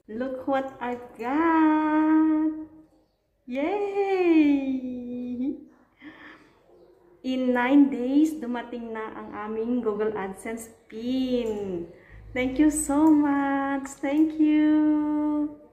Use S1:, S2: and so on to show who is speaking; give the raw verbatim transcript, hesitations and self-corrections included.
S1: Look what I've got! Yay! In nine days, dumating na ang aming Google AdSense pin. Thank you so much! Thank you!